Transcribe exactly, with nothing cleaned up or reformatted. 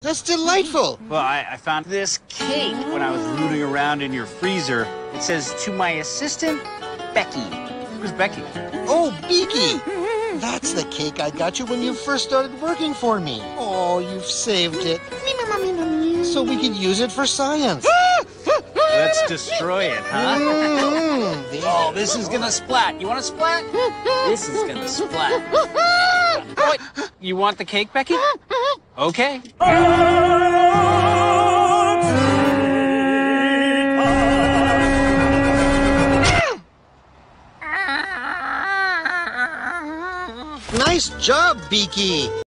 That's delightful. Well, I, I found this cake when I was rooting around in your freezer. It says, to my assistant, Becky. Who's Becky? Oh, Beaky. That's the cake I got you when you first started working for me. Oh, you've saved it. So we could use it for science. Let's destroy it, huh? Mm, Oh, this is gonna splat. You want to splat? This is gonna splat. Oh, wait. You want the cake, Becky? Okay. Nice job, Beaky.